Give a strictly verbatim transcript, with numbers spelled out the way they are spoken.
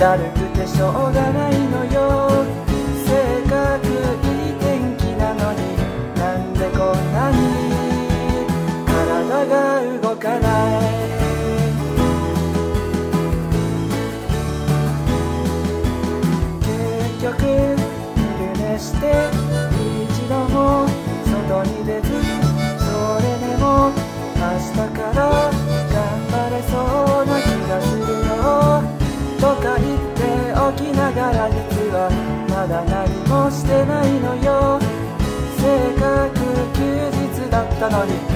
だるくてしょうがないのよ。せっかくいい天気なのになんでこんなに体が動かない。結局昼寝して一度も外に出ず、それでも明日から頑張れそうな気がするよとか言っておきながら、実はまだ何もしてないのよ。せっかく休日だったのに